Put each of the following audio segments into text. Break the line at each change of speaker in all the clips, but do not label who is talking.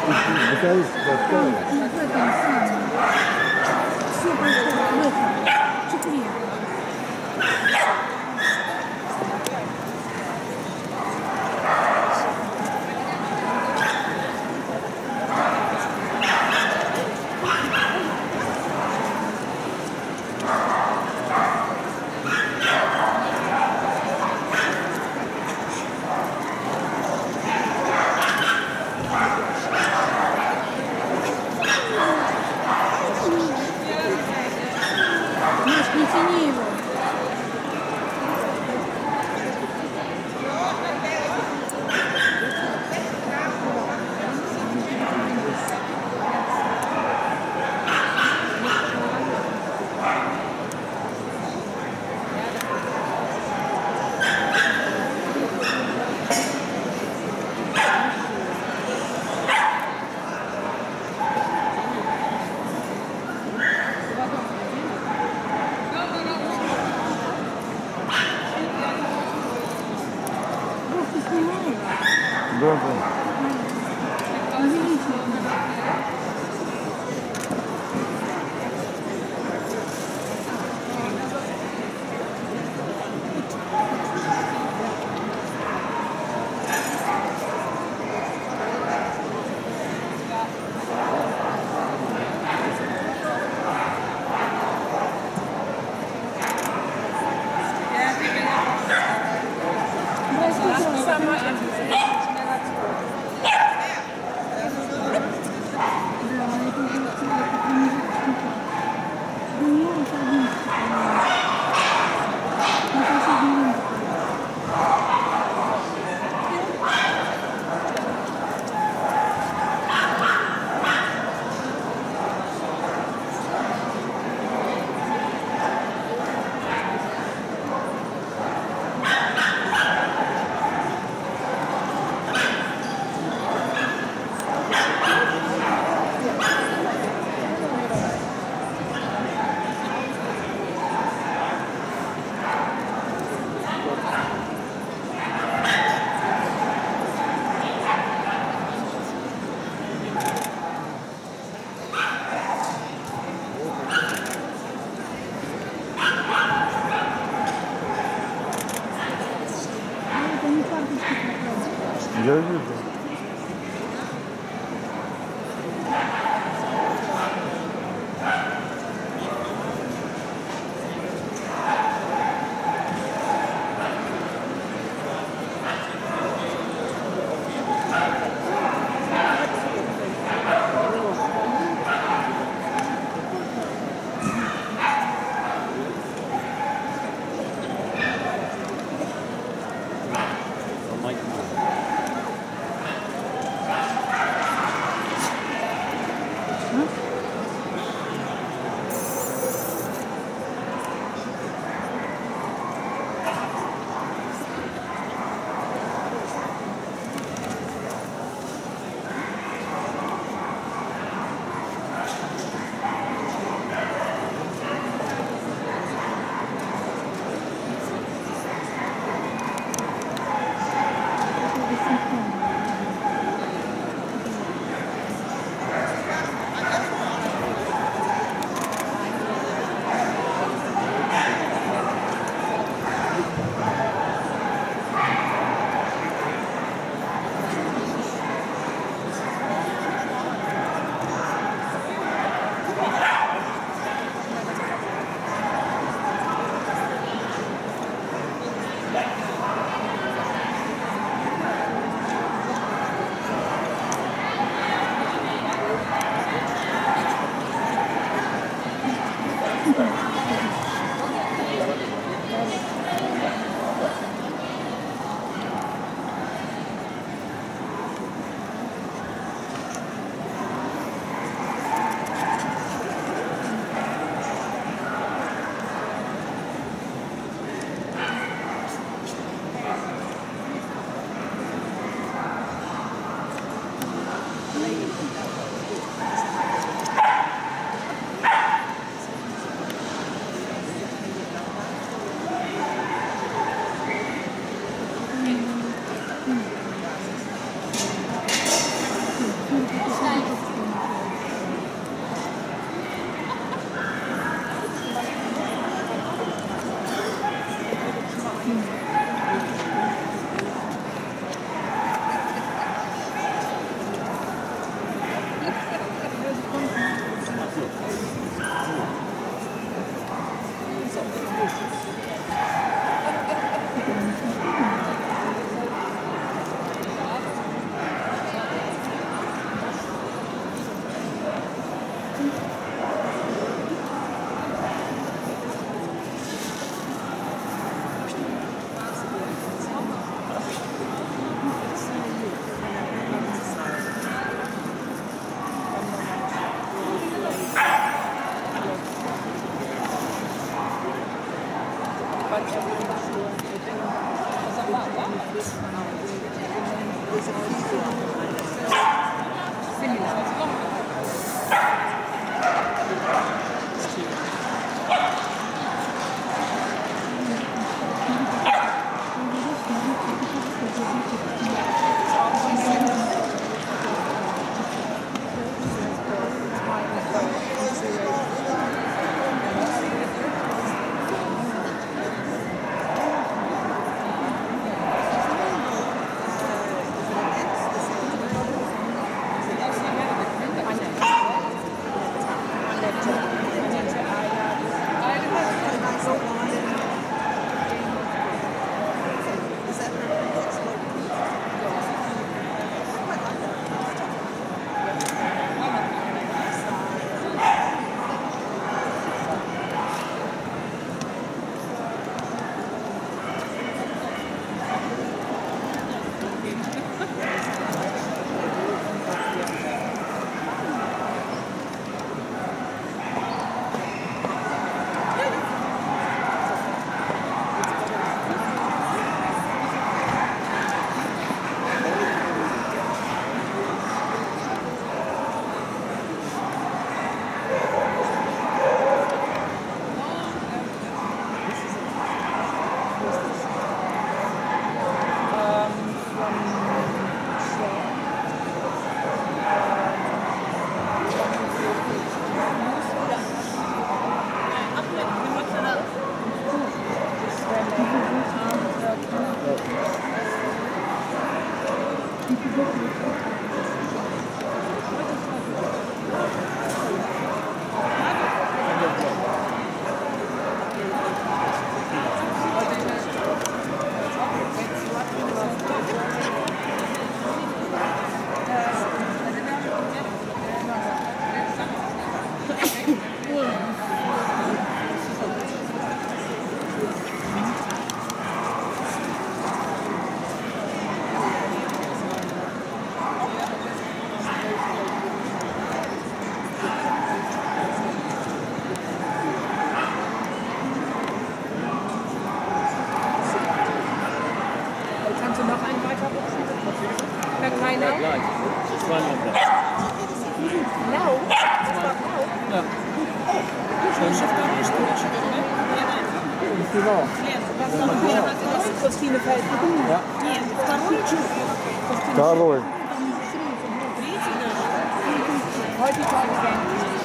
Батарейка
Там,
какая?
и в этом самом. Все происходит в этом. Четверг. Маш, не тяни его.
Да. Что, еще второй, что ли, еще, да?
Не снимала.
Нет, нет, второй чуть.
Второй.
Третий даже.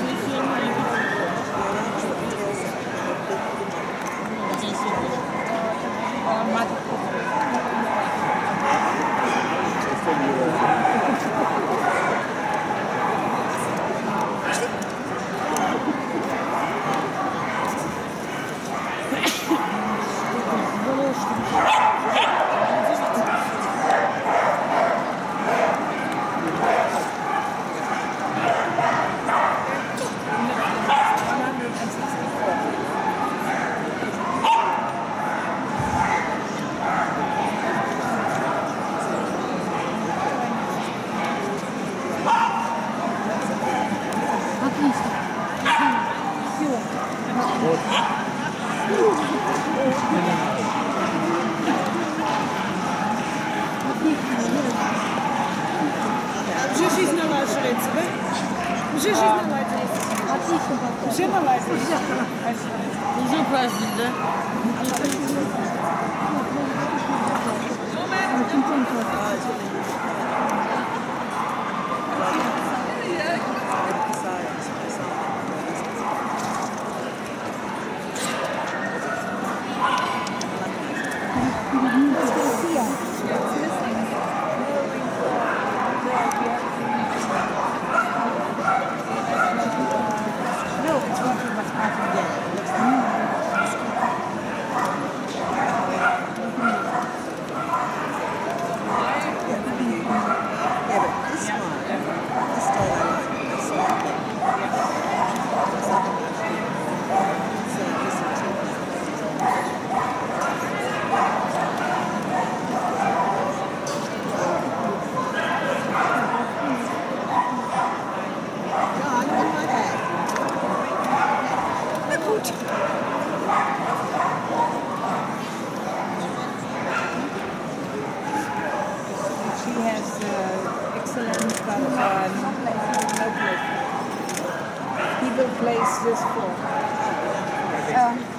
Уже жизнь налаживается, да? Уже жизнь наладилась.
Отлично.
Уже наладилась.
Уже праздник, да?
Очень тонко.
She has excellent, but no play. He will place this for.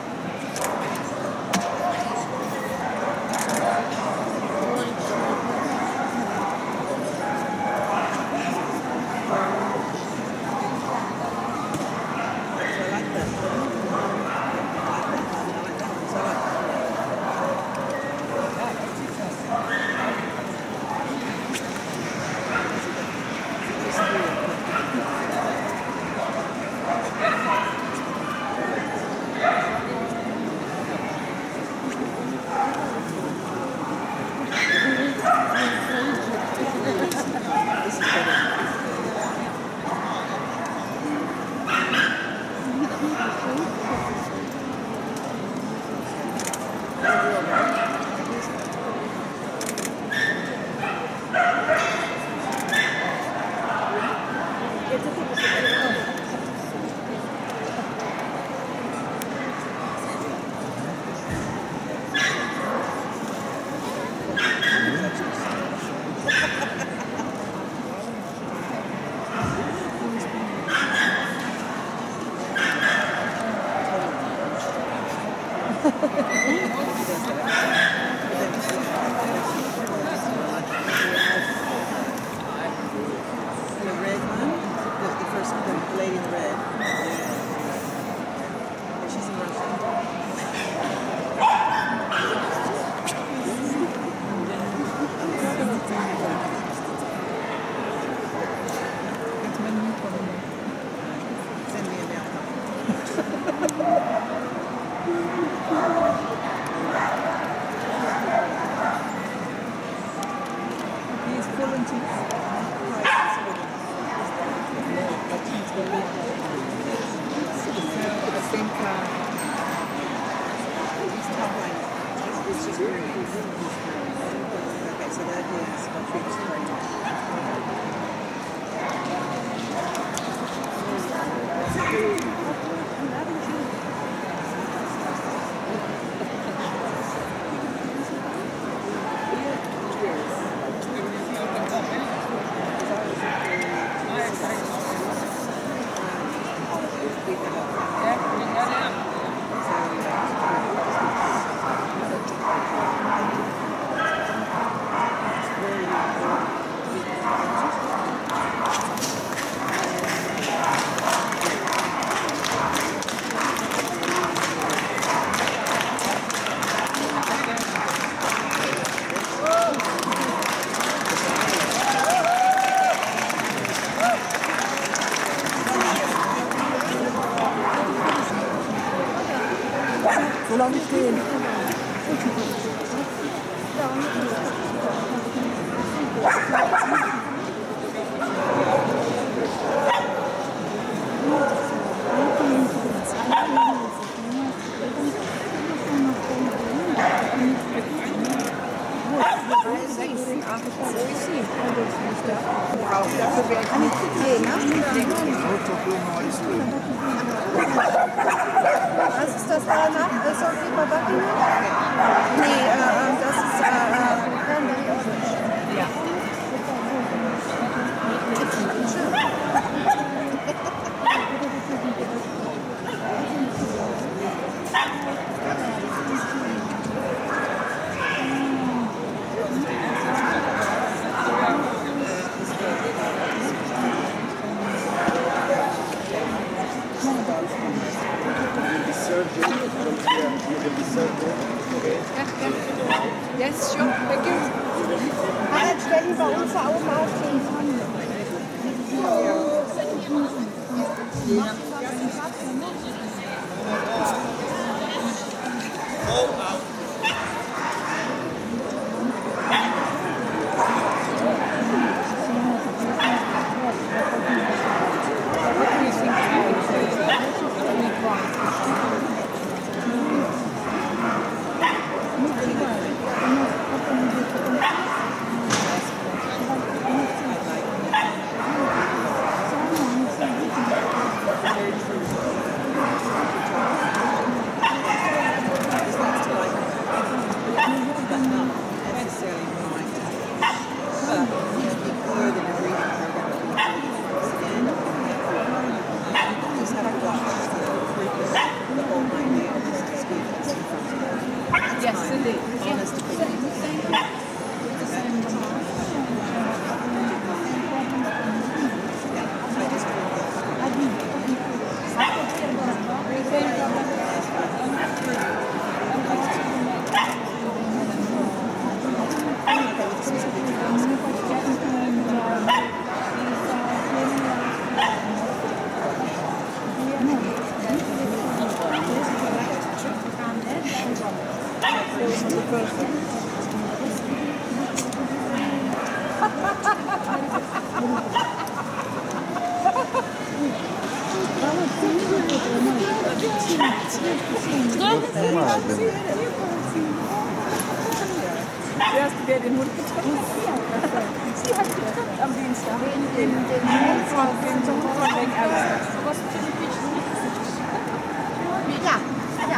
lang stehen.
Dafür wäre ich nicht zu sehen, ne? Was ist das danach? Ist das die Babaki? Nee, das ist Cranberry Orange. Ja. Yes, sure. Thank you.
Harald, stell die bei uns auch mal stehen.
Yes, indeed. Wer den Hund getroffen hat? Sie hat getroffen am Dienstag. Den von Lake Alice.
Ja, ja.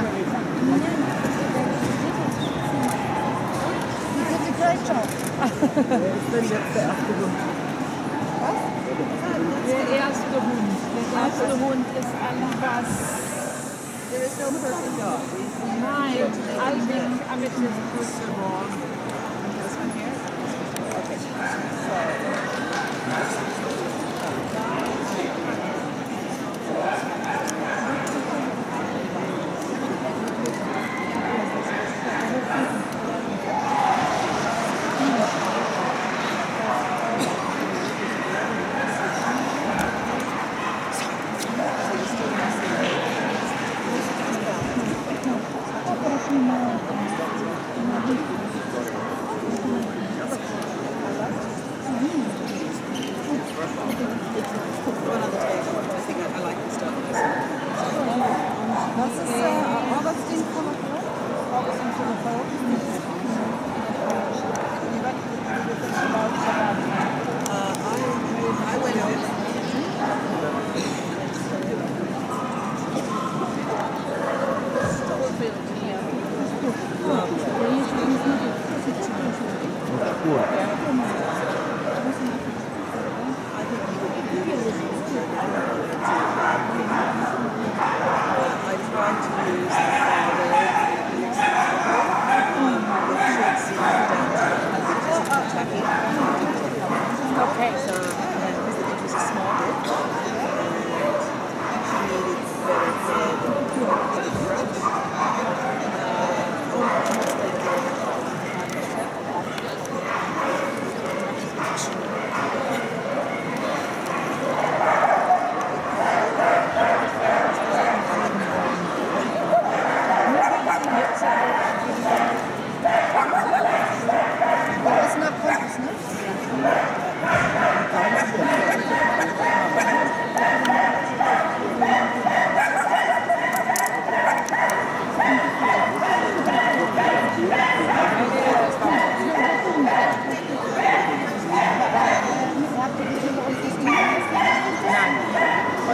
Die sind die gleich schon.
Das ist jetzt der erste Hund.
Was?
Der erste Hund. Der erste Hund ist etwas. Der ist no perfect dog. Nein, I think Amethyst was wrong. This one here? Okay.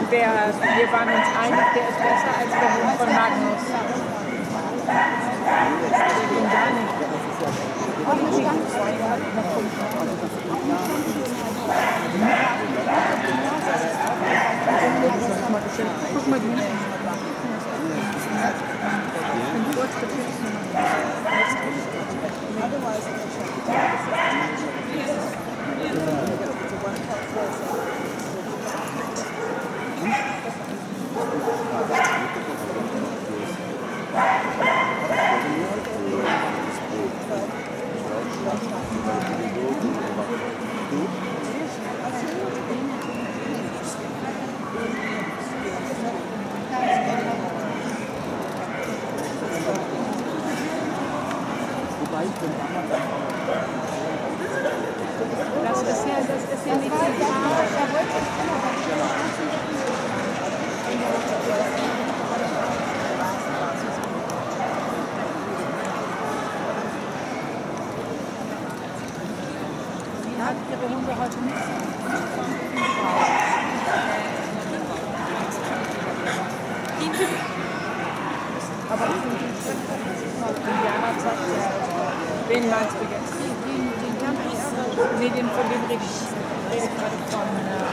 wir waren uns einig, der ist besser als der Hund von Magnus. Der ging gar nicht. Guck mal, die. Das ist ja nicht Sie hat ihre Hunde heute nicht so. Aber ich finde den Indianer sagt ja. Wen meinst du jetzt? Den Campus? Nee, den von dem rede ich gerade von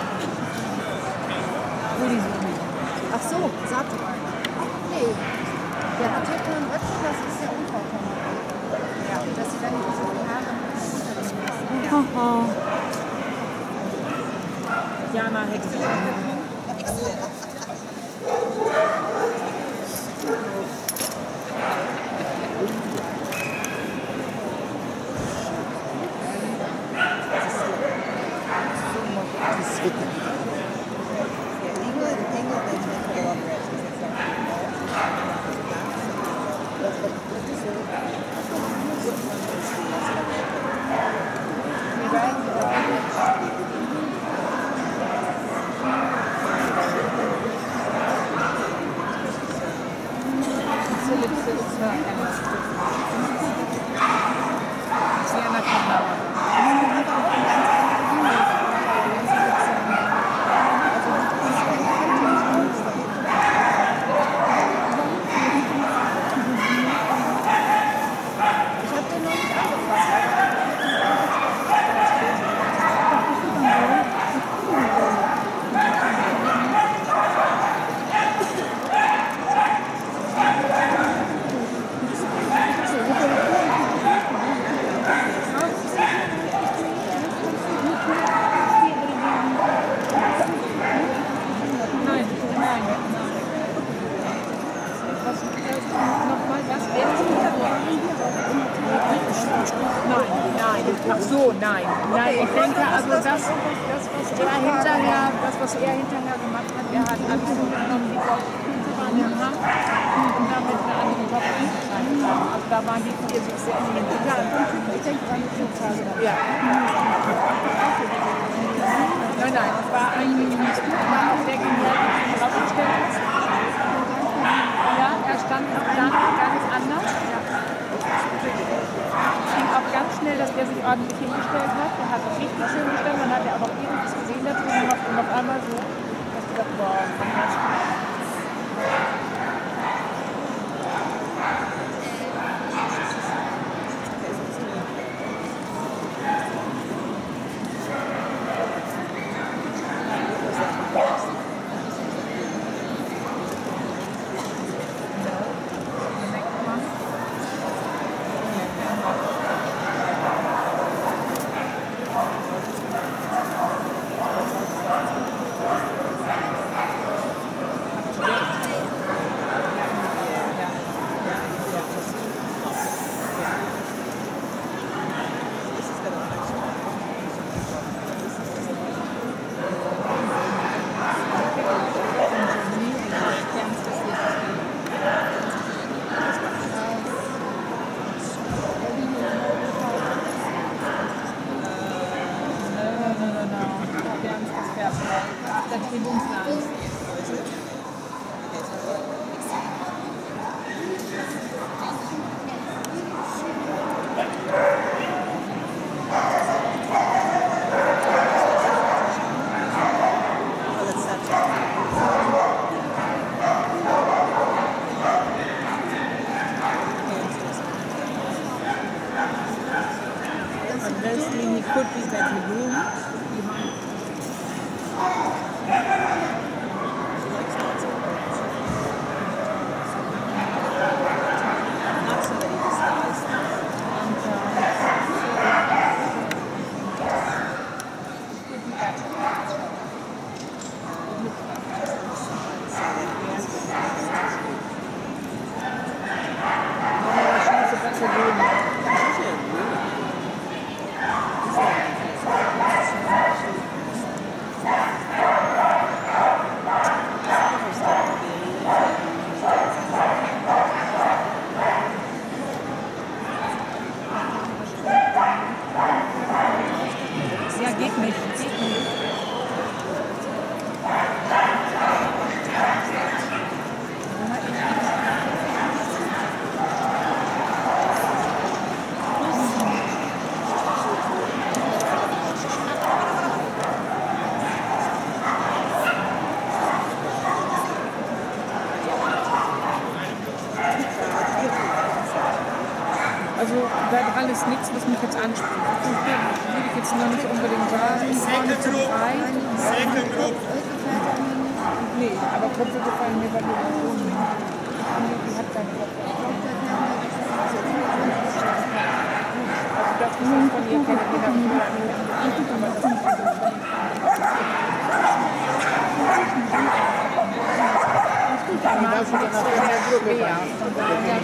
Rudi.
Ach so, sagte mal. Nee, der hat heute einen Röpfel, das ist ja unvollkommen. Ja, dass sie dann nicht so die Haare
Jana Hexe. Ach so, nein. Nein, ich denke, also was er hinterher gemacht hat, er hat alles so genommen, die waren im Hang und damit eine andere Kopf eingeschaltet haben. Also da waren die vier sich sehr in den Egal. Ich denke, es war eine Flugphase. Ja. Nein, es war eigentlich nicht gut, auf der genial aufgestellt ist. Ja, er stand auch dann ganz anders. Es ging auch ganz schnell, dass er sich ordentlich hingestellt hat. Er hat sich richtig schön gestellt, man hat ja aber auch irgendwas gesehen dazu und auf einmal so, dass ich dachte, boah, fantastisch. ist nichts, was mich jetzt anspricht. Würde ich jetzt noch nicht unbedingt sagen.
Second group. Second group.
Nee, aber Köpfe gefallen mir bei mir auch. Die hat keinen Kopf. Also das muss ich von ihr kennen, die habe ich mir angeguckt, aber das ist dann mal für die sehr schwer. Von daher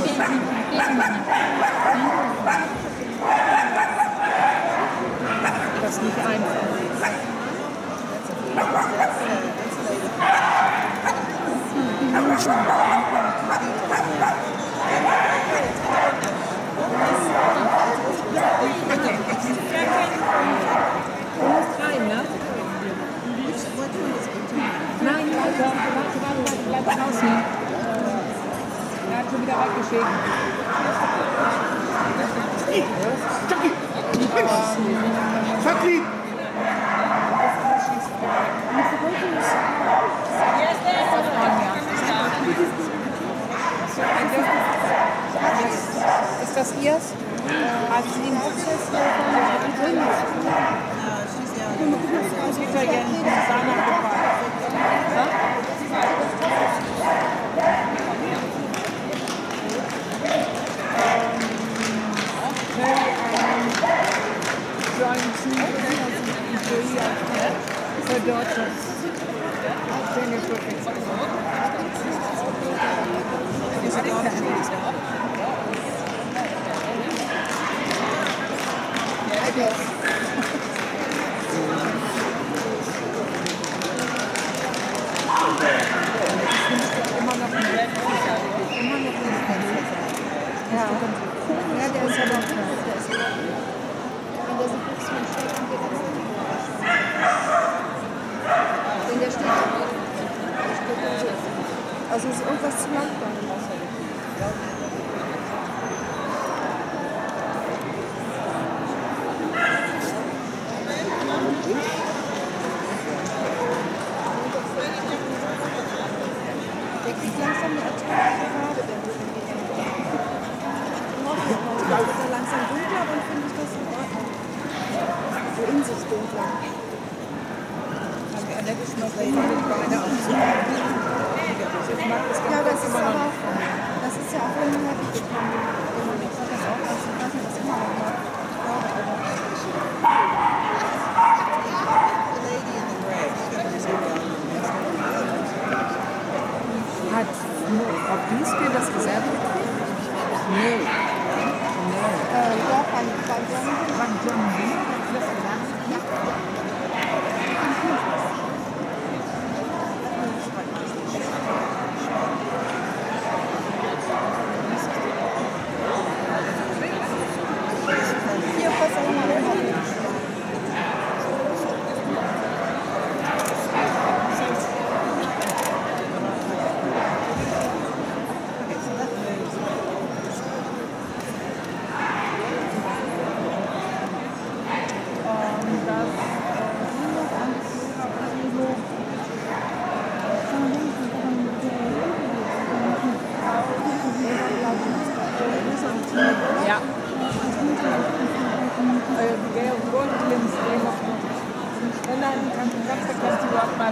das nicht einfach. Du musst rein, ne? Nein, warte, bleib draußen. Er hat schon wieder weggeschickt.
Chucky!
Ist das ihrs? Hat sie ihn das geht ja gerne nicht mit Sana gefallen. For daughters.
Ja, der ist aber gut. Wenn der so guckst, man steht und geht das nicht. Wenn der steht, also ist irgendwas zu lang bei ihm. Der kriegt langsam eine attraktive Farbe, der wird er langsam dunkler, dann finde ich das in Ordnung. So in sich dunkler. Ja, das ist aber auch, das ist ja auch irgendwie häufig gekommen. Ich habe das auch, ich weiß nicht, was immer noch macht. Ich glaube aber.
Hat Frau Pieske das gesagt? Nee.
Ja, beim
John Wien hat das gesagt?
Hier, pass auf mal.
Ja. Wer wollte links drehen? Nein, kannst du ganz vergessen, du auch mal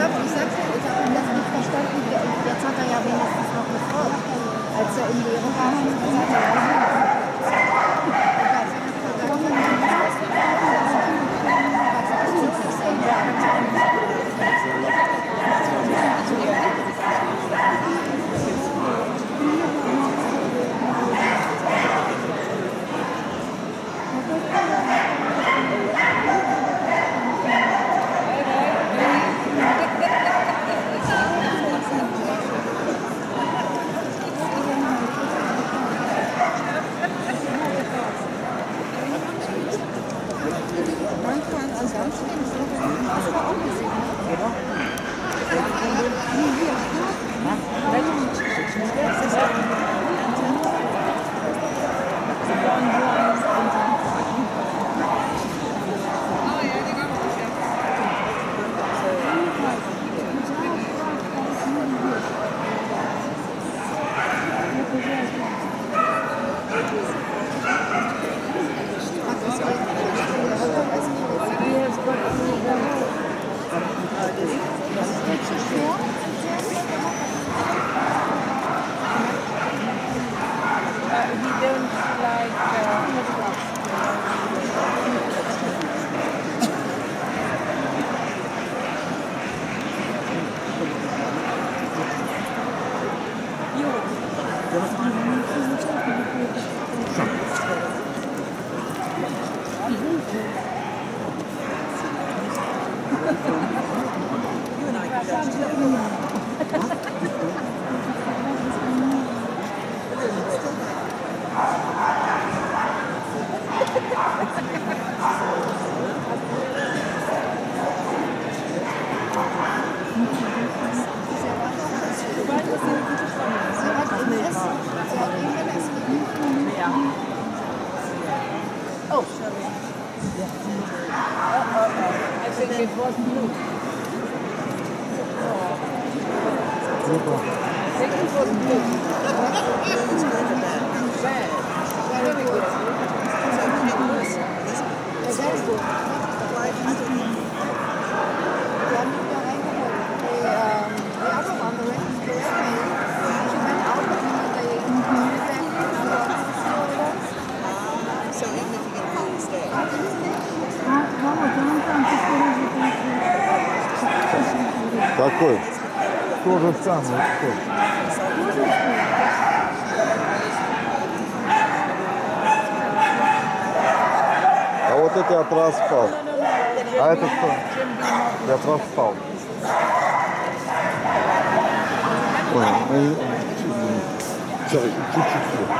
das nicht verstanden. Jetzt hat er ja wenigstens noch eine Frau. Als er in Lehre war, hat er gesagt,
Какой? То же самое. А вот это я проспал. А это кто? Я проспал. Понял. Чуть-чуть.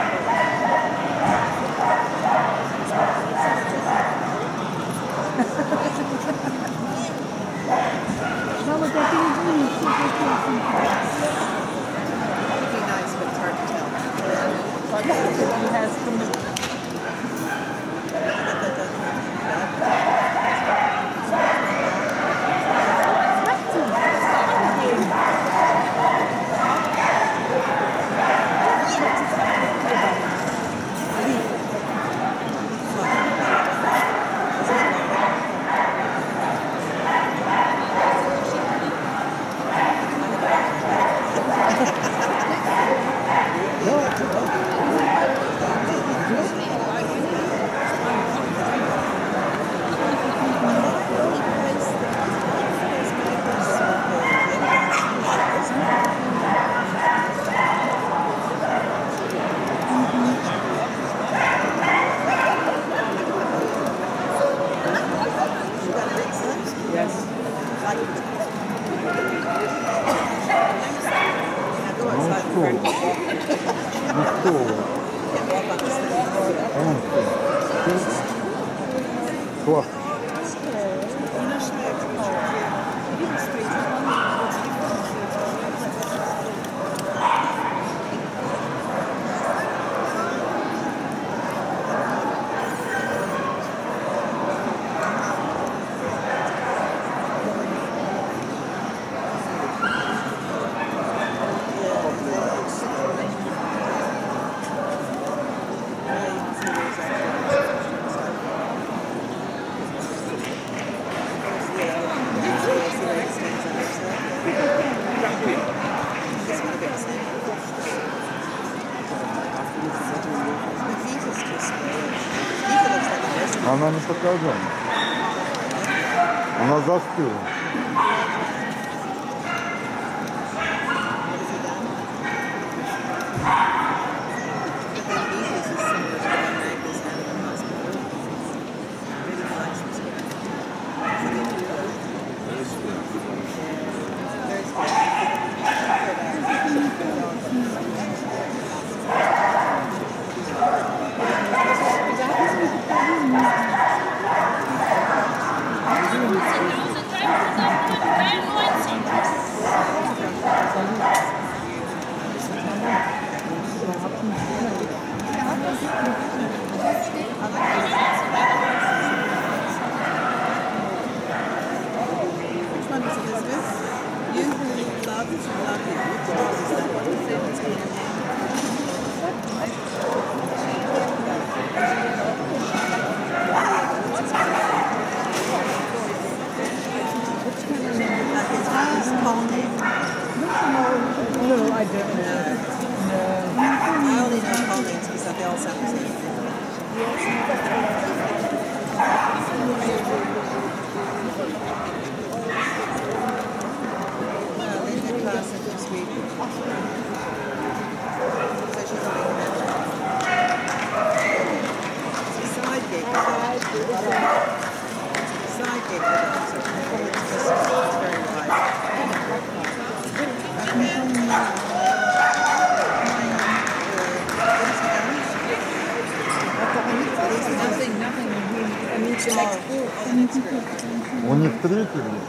Она не показала. Она застыла. У них третий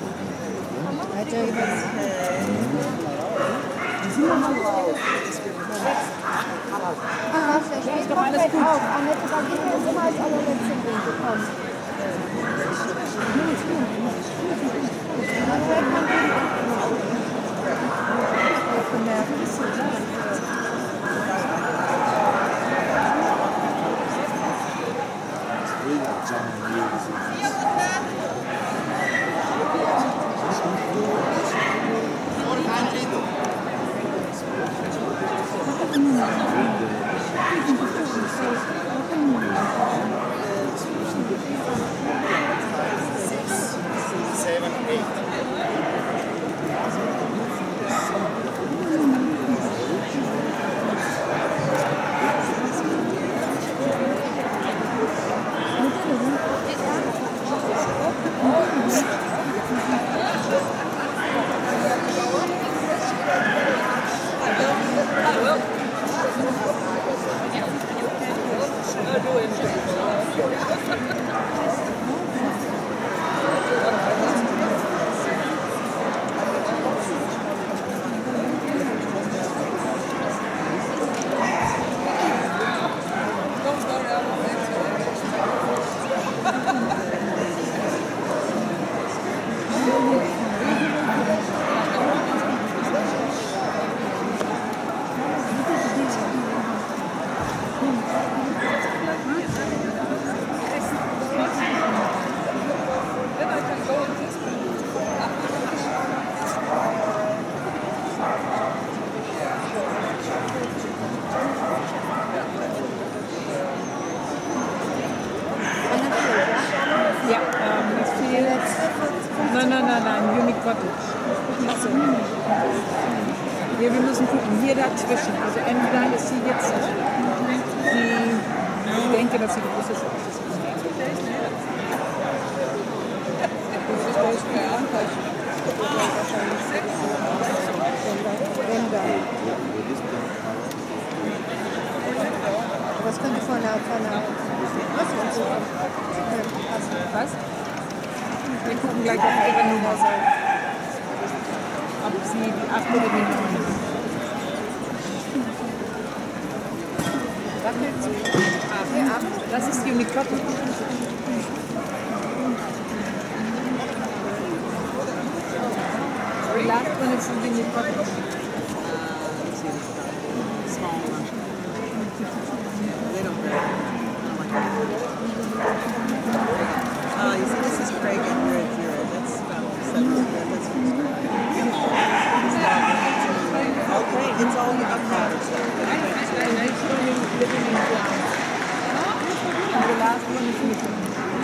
Nein, Unique Cottage. Achso. Ja, wir müssen gucken, hier dazwischen. Also entweder ist sie jetzt die, ich denke, dass sie die große Chance ist.
Was könnte von der
Was? Wir gucken gleich auf ihre Nummer. Ob sie die 8 oder die 9 ist. Das ist die Unique Cottage. The last one is the Unique Cottage.
Oh, you see, this is Craig and you're at 0. That's about 7. That's okay, it's all about cottage.
The last one is missing.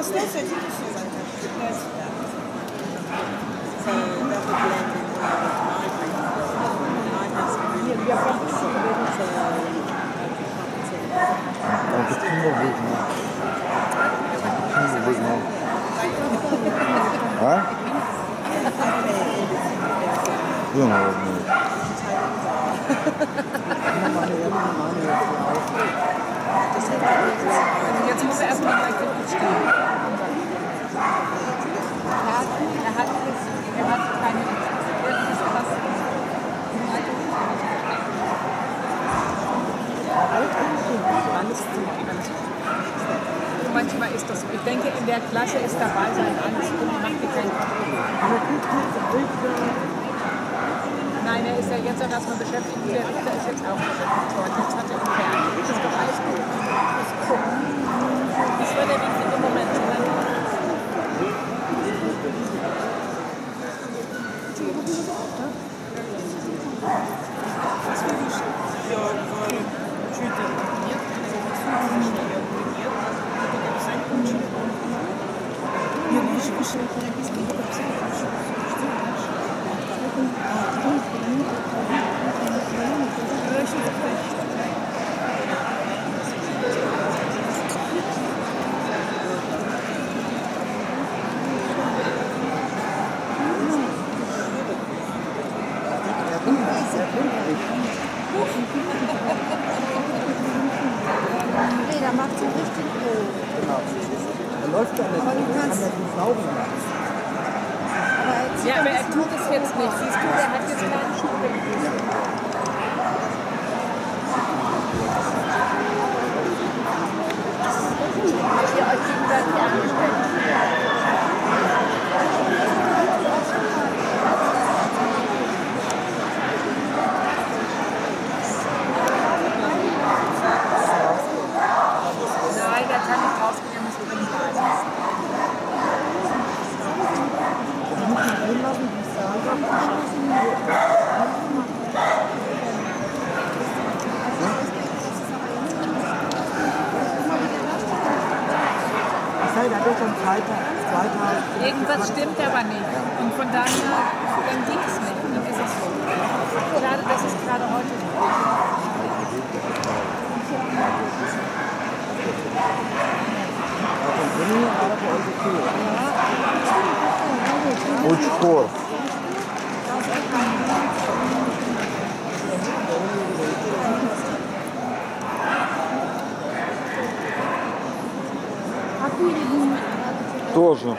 still sitting in the suit. Yes.
So that would blend in well with my green. Mine has some really nice
Это почему выгнал? Почему выгнал? А? Думал, возьмет.
Jetzt muss er erstmal gleich richtig stehen. Er hat keine. Manchmal ist das, ich denke, in der Klasse ist dabei sein alles und macht dir keinen Kopf. Nein, er ist ja jetzt auch erstmal beschäftigt. Der Richter ist jetzt auch beschäftigt worden. Jetzt hat er entfernt. Das ist doch alles gut. Das war der wichtige Moment.
Nee, da macht sie richtig hoch.
Genau. Er läuft ja nicht, kann ja nicht saugen.
Ja, aber er tut es jetzt nicht. Siehst du, der hat jetzt kleine Schuhe. Habt ihr euch gegenseitig angestellt? Nein, der kann nicht rausgehen, der muss unbedingt rein.
Das heißt, er hat schon 2 Tage.
Irgendwas stimmt aber nicht. Und von daher, dann geht es nicht. Und dann ist es so. Schade, dass es gerade heute nicht geht.
Учхор. Тоже.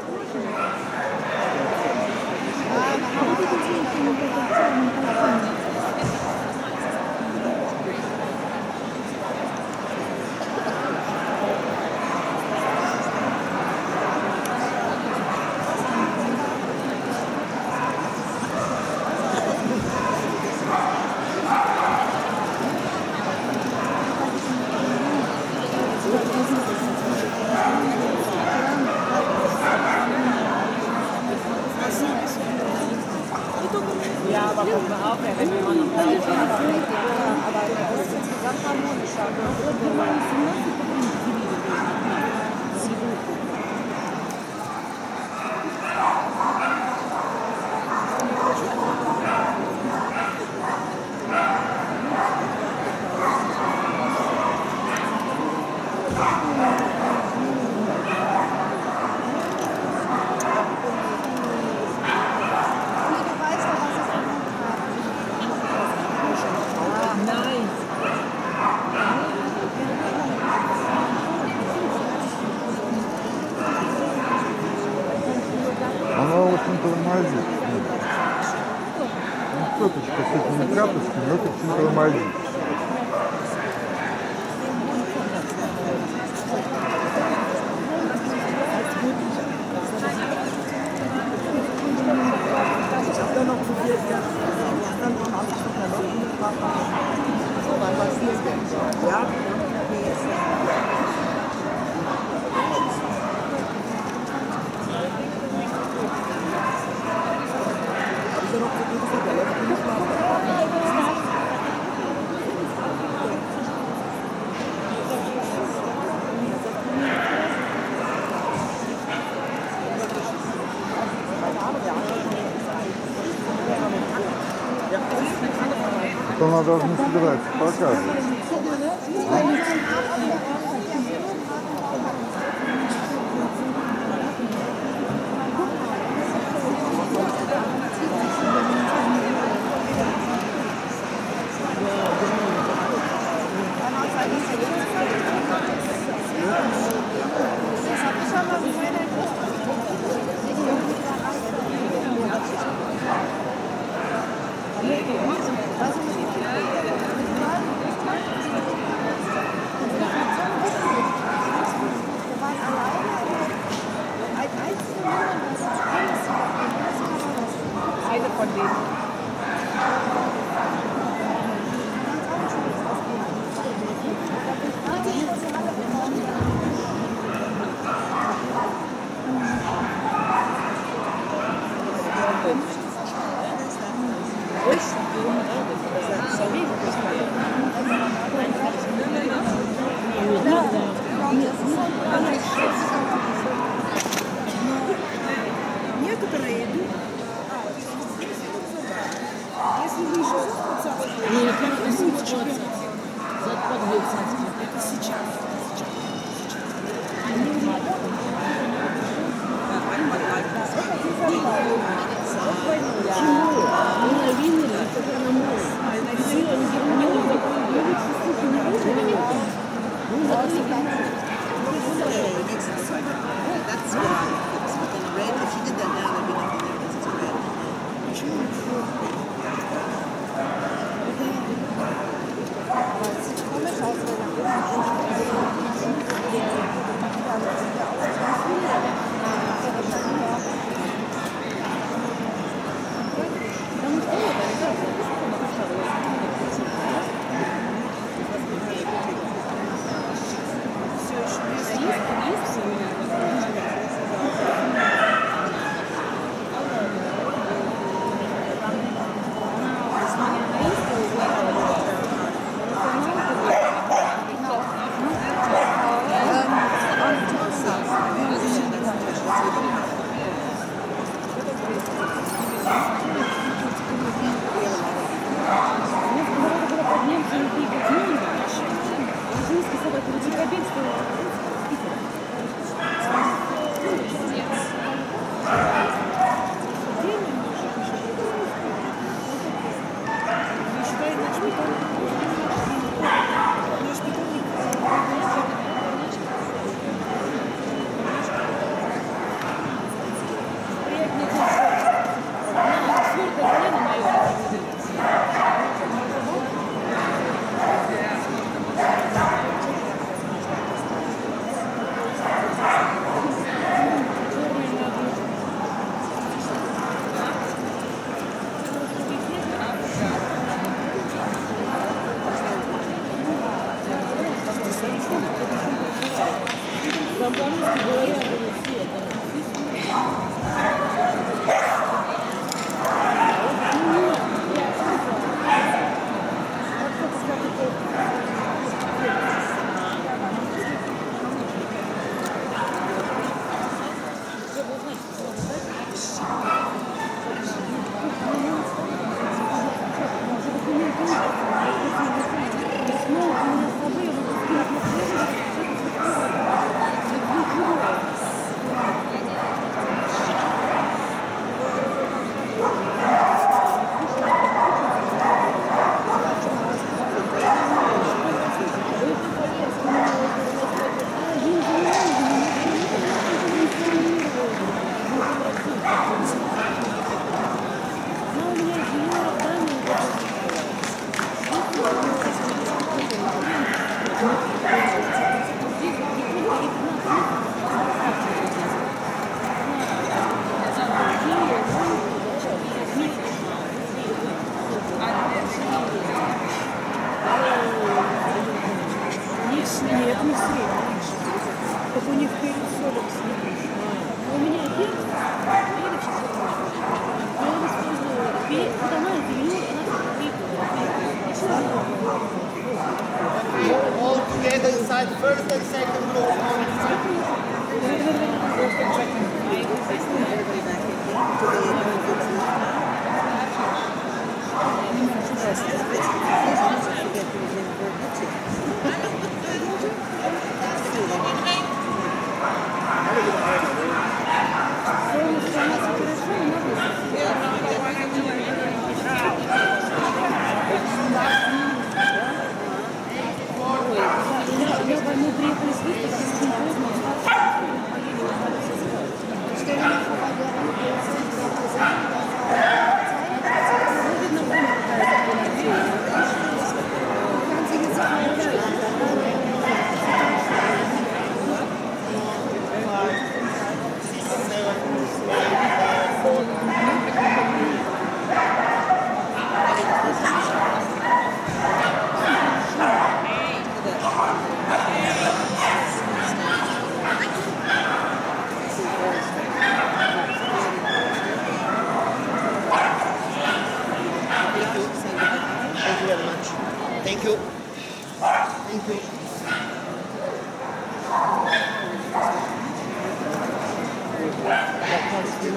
Ja, aber guck mal auf, er wird immer noch da.
Aber das ist insgesamt harmonischer. Она очень тормозит. Ну, теточка с этими тряпочками, но это очень тормозит.
что она должна собираться показывать.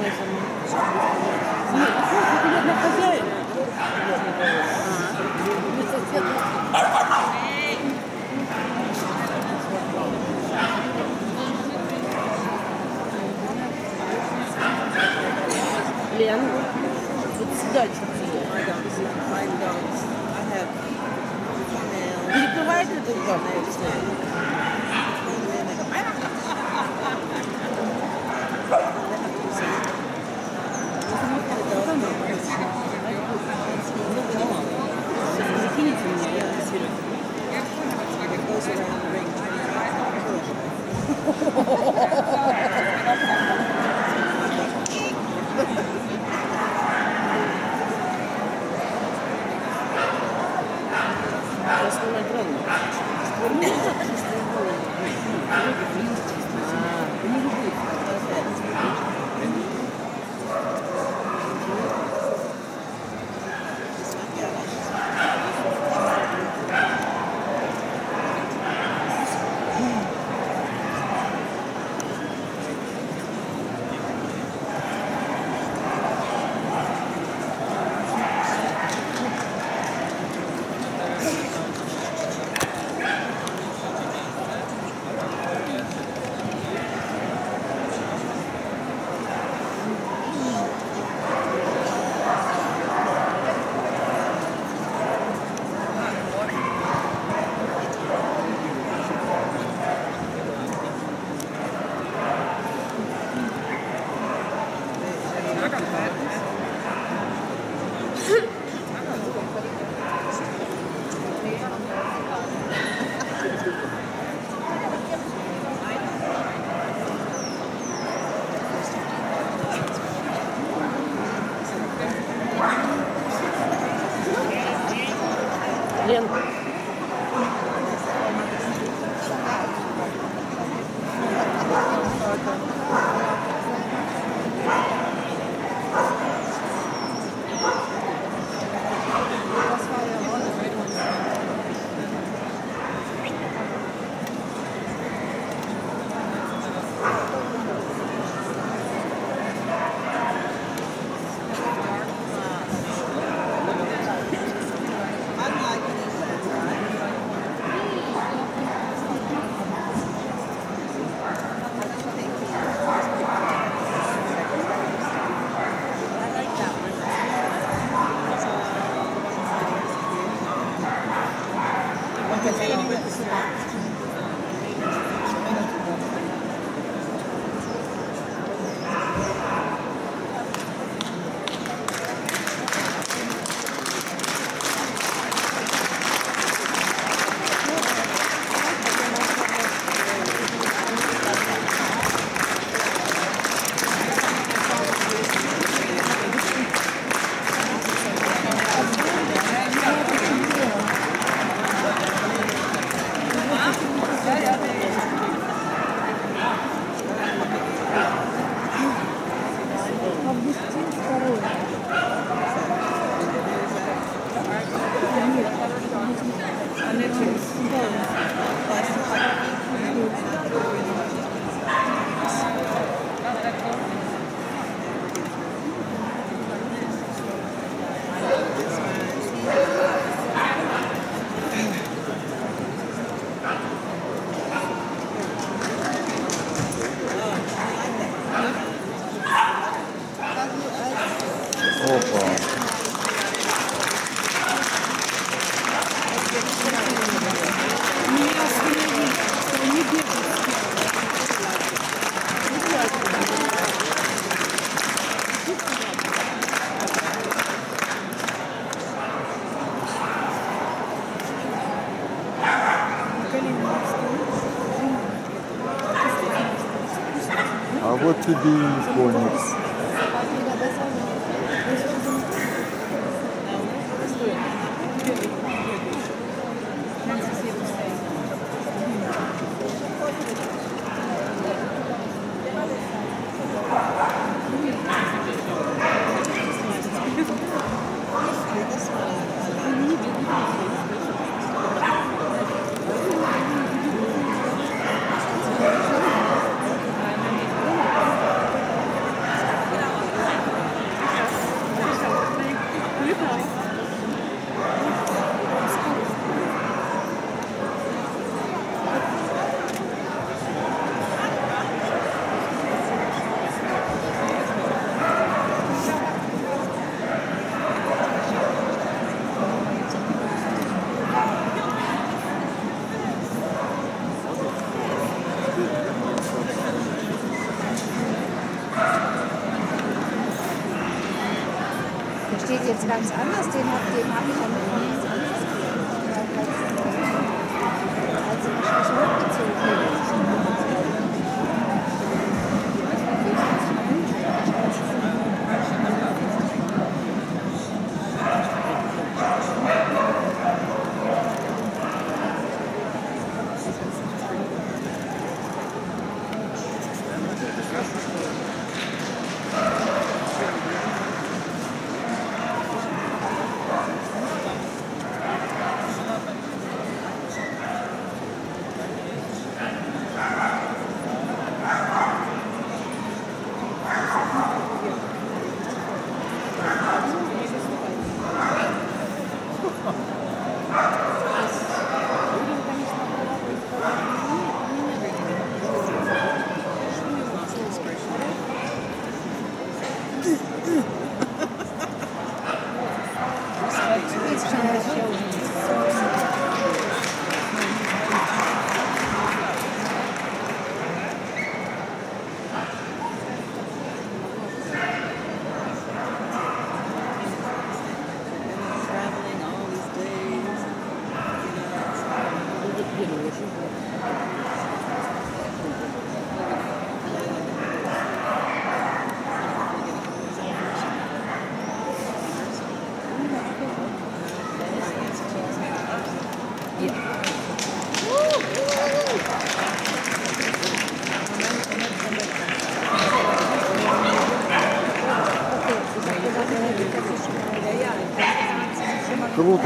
Лен, вот сюда чуть-чуть. Перекрывает этот дом? Закинете меня, я Лен.
А вот тебе и конец.
steht jetzt ganz anders. Den habe ich ja mit von uns als ich mich hochgezogen bin.
Круто.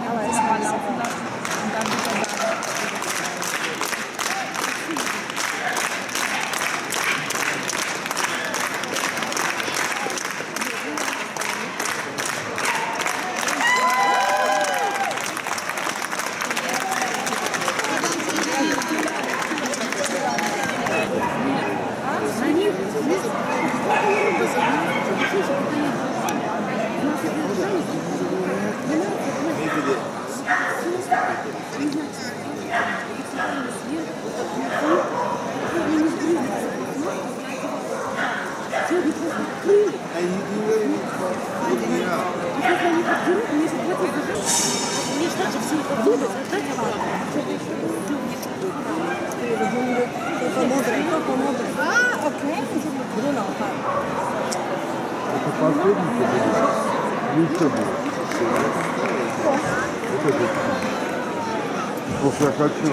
Это последний, еще будет. Вот это. Слушай, я хочу.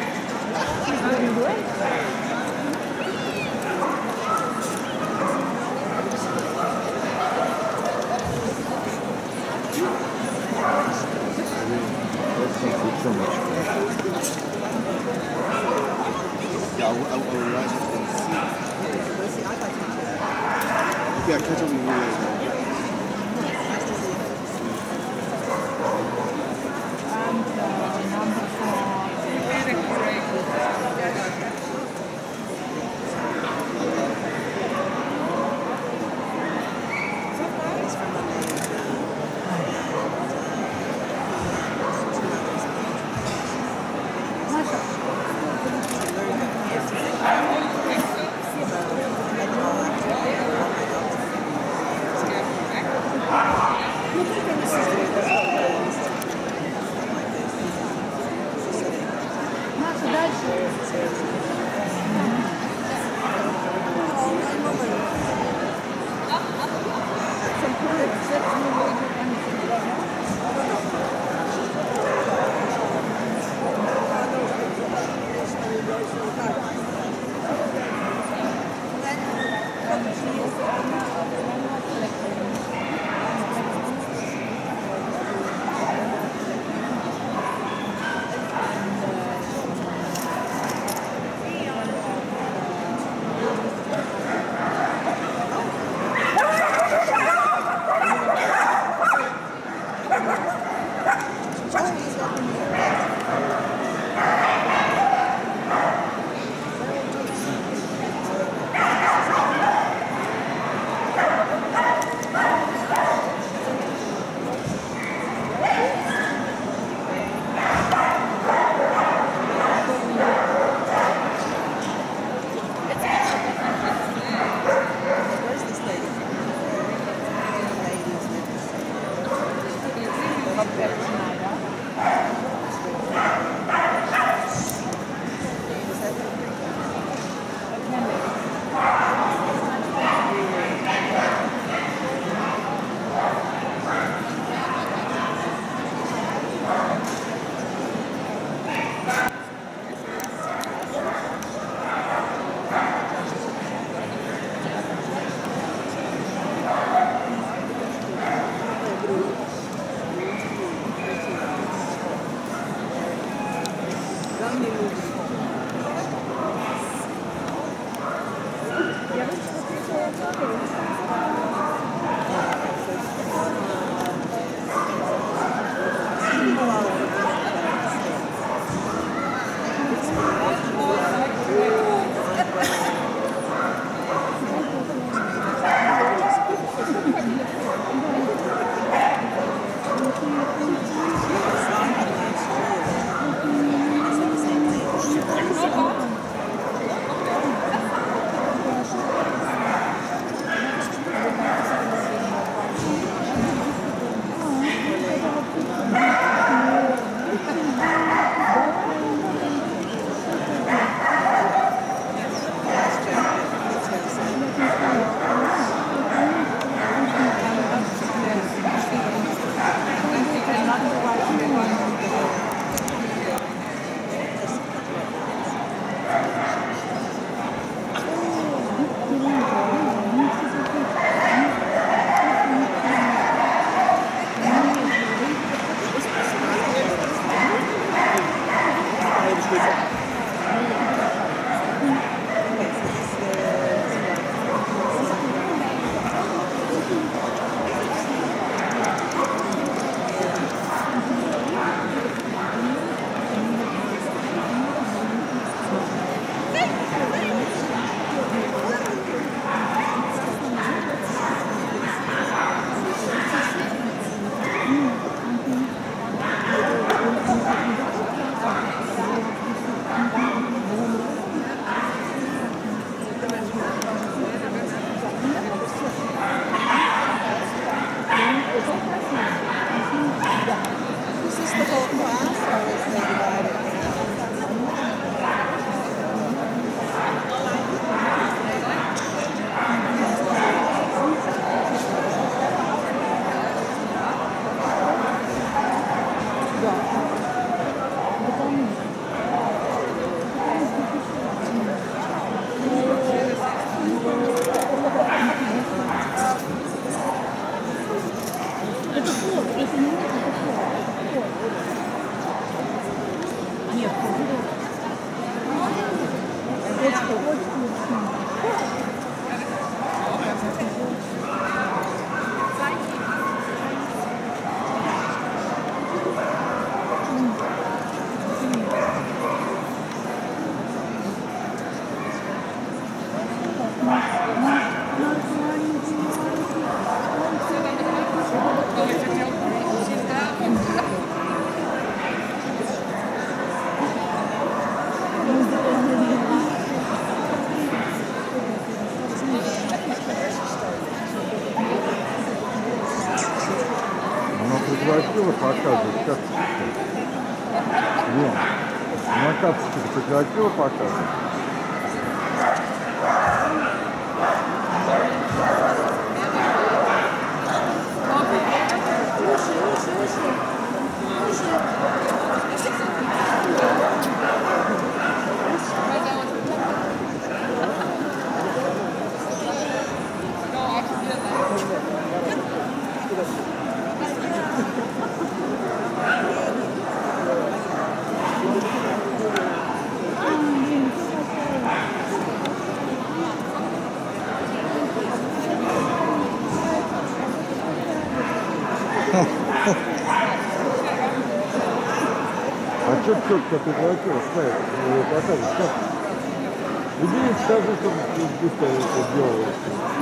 Yeah, catch up with you.
красиво показывает. Как... Лен, на карточке ты красиво показывает. А что тетка прекратила ставить? Показывать, как? Иди и скажи, что ты быстро это делаешь.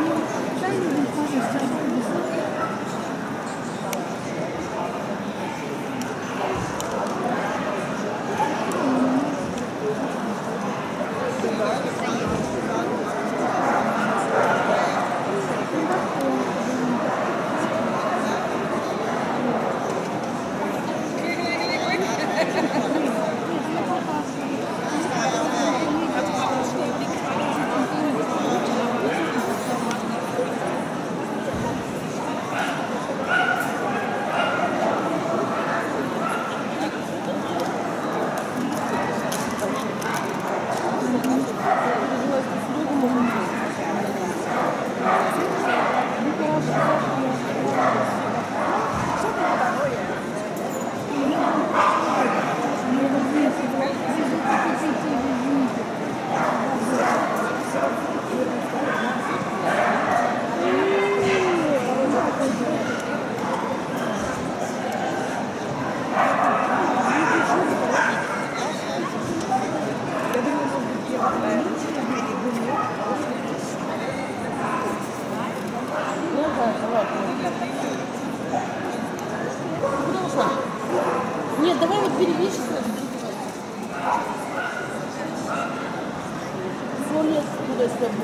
Нет, давай вот перевешивай. Солнце туда с тобой.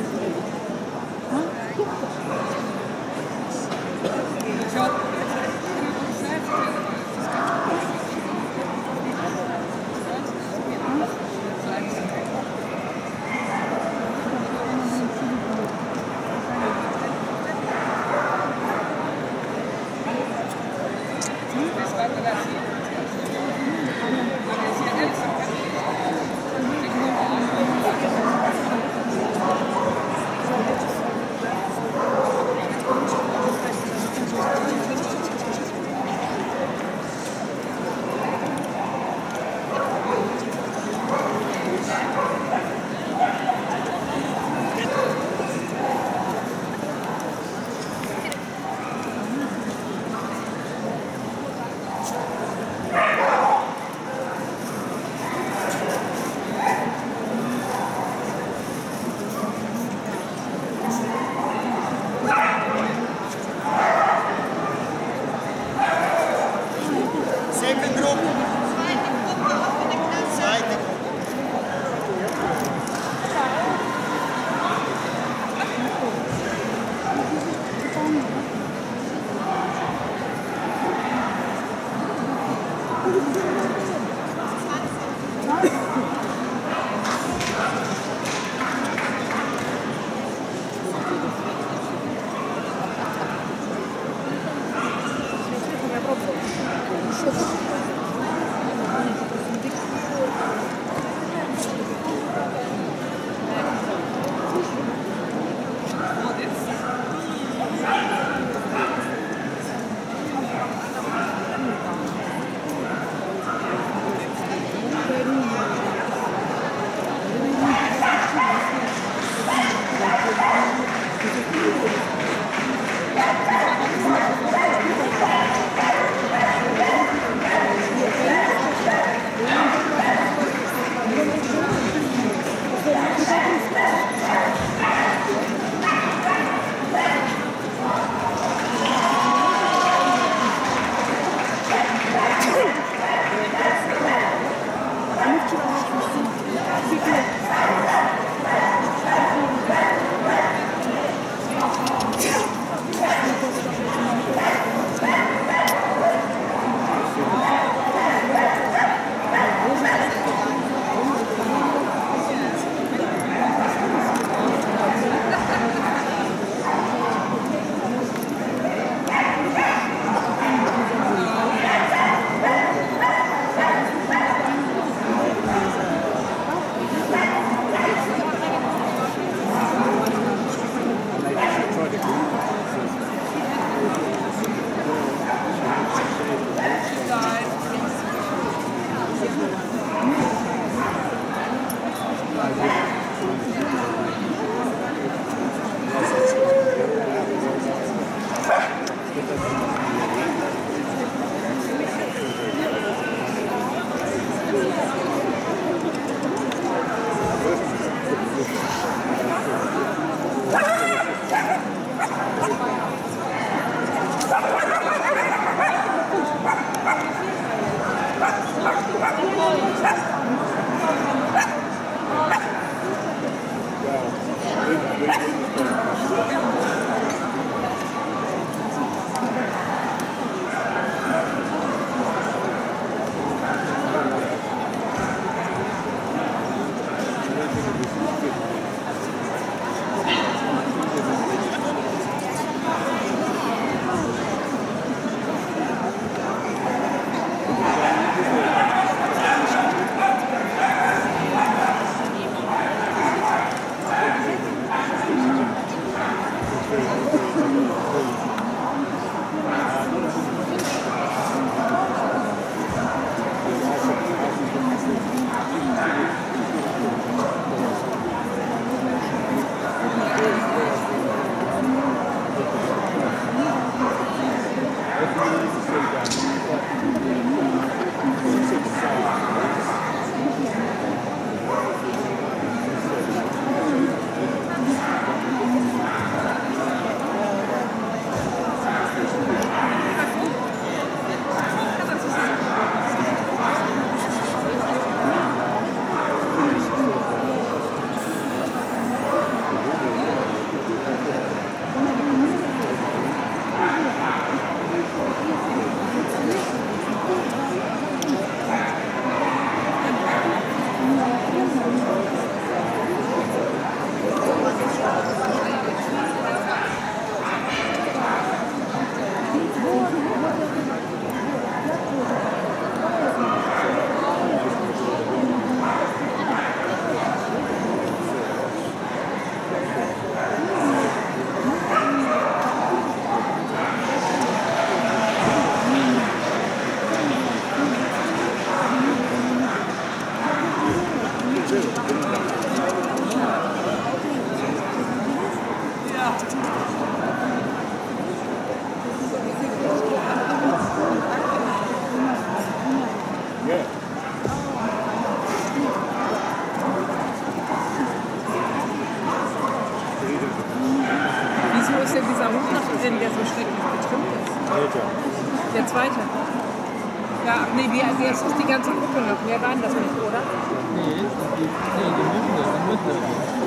Wieso ist denn dieser Hund noch drin, der so schrecklich getrimmt ist? Der zweite. Ja, ach nee, das ist die ganze Gruppe noch. Mehr waren das nicht, oder?
Nee, die müssen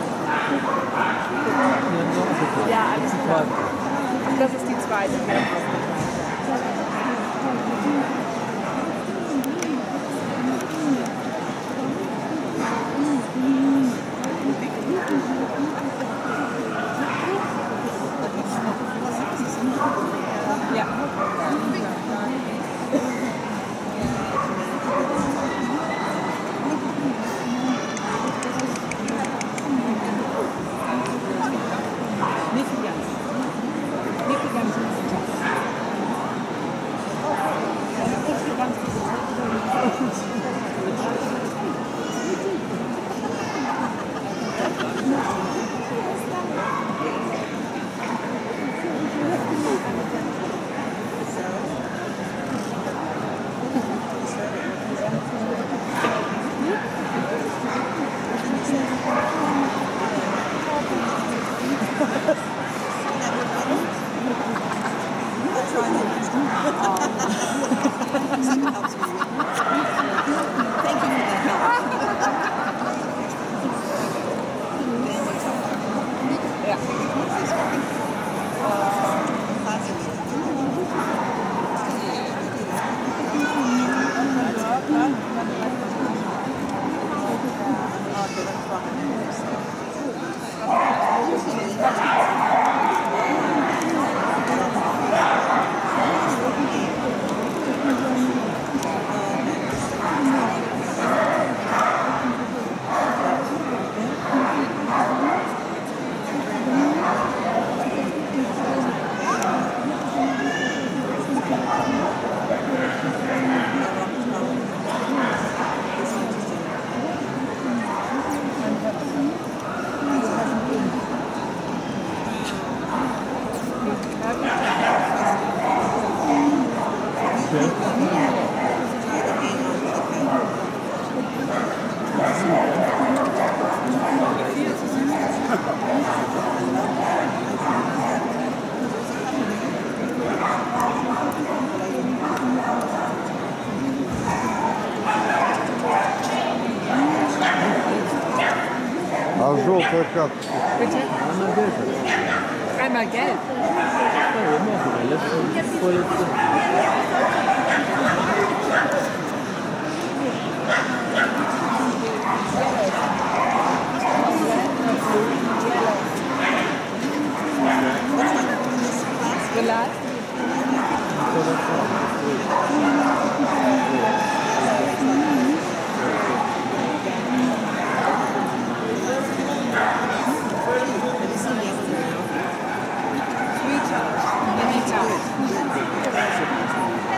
Ja, alles klar. Ach, das ist die zweite. Ja. Nicht die ganze. Nicht die ganze.
А желтая как?
Bitte?
Она где-то.
Einmal gelb. Glas. Sweetheart.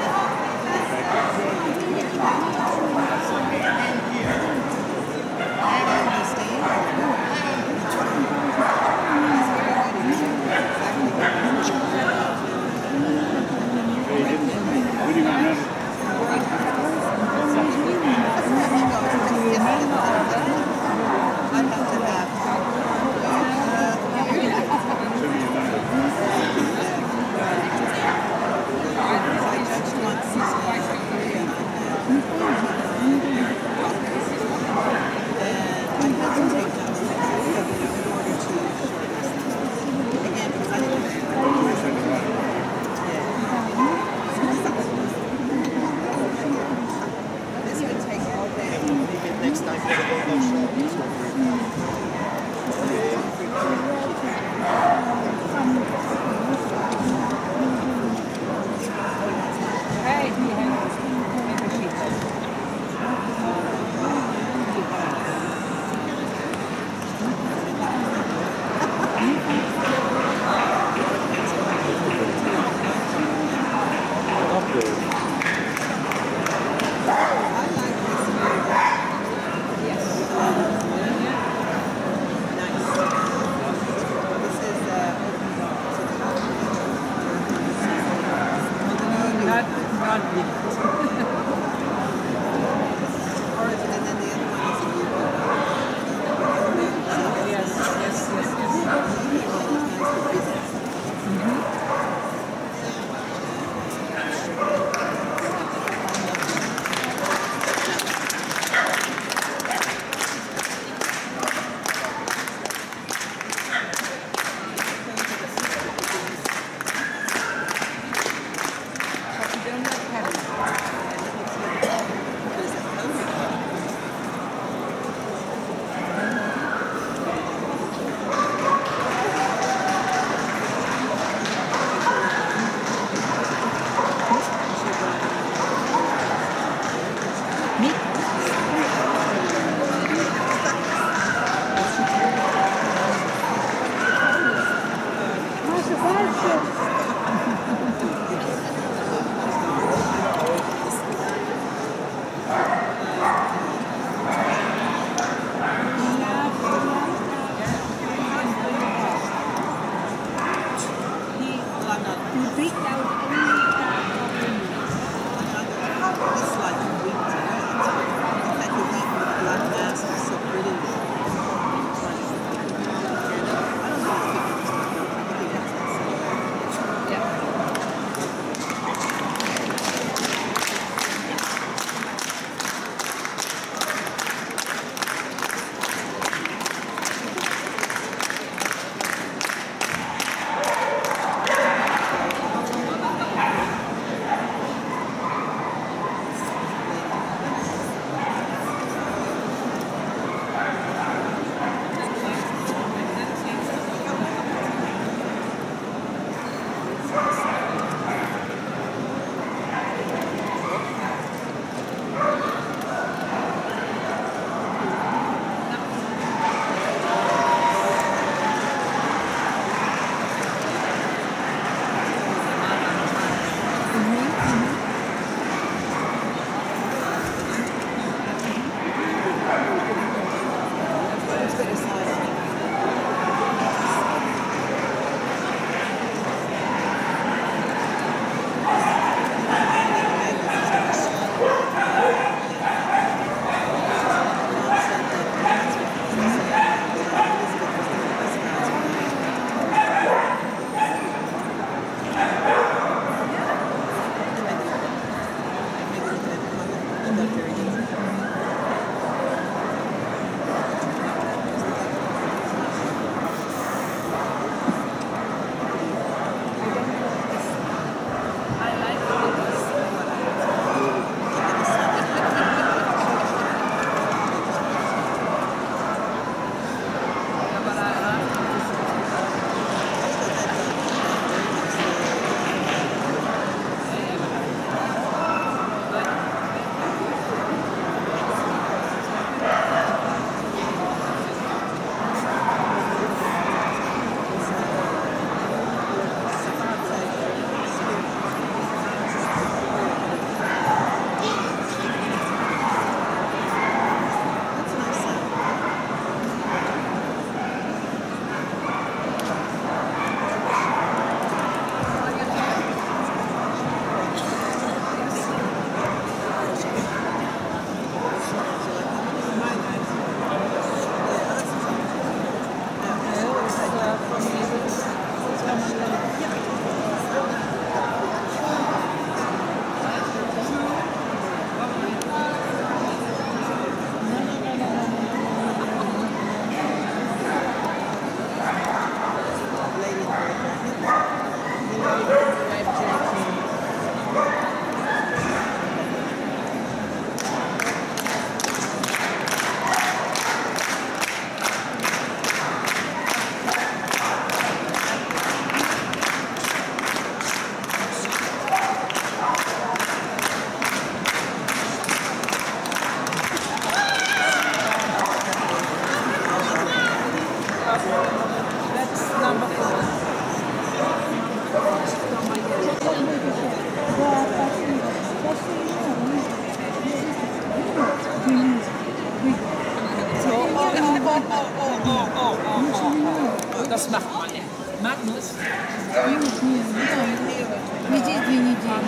дальше.
Das macht man nicht. Magnus?
Где 2 недели?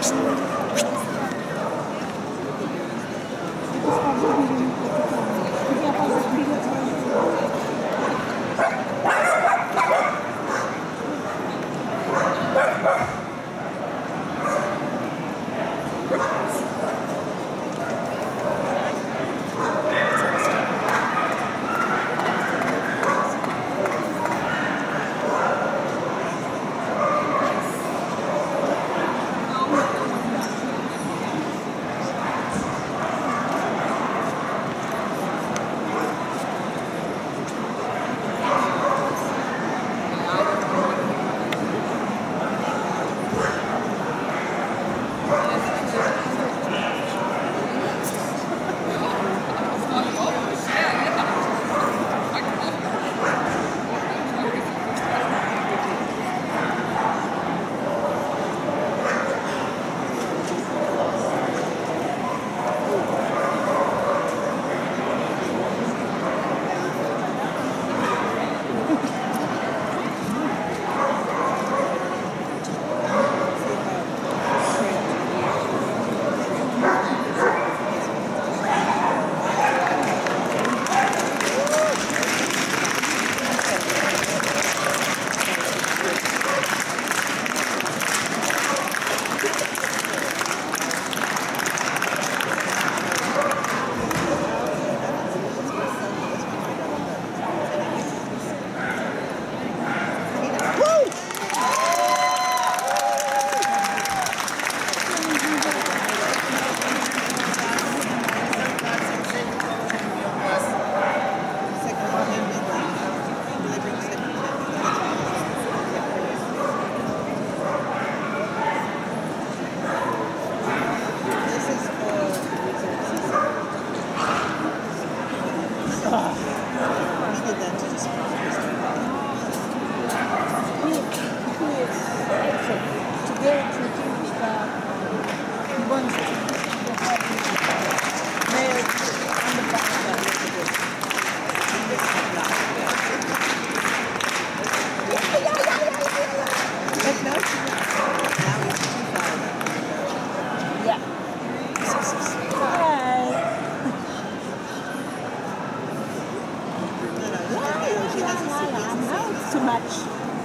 Too much.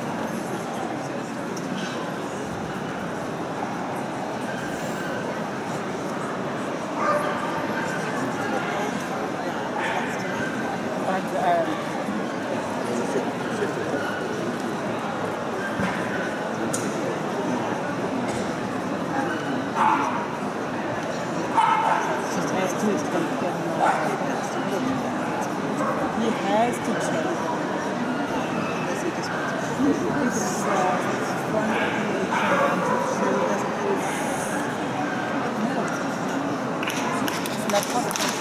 He has to change. This is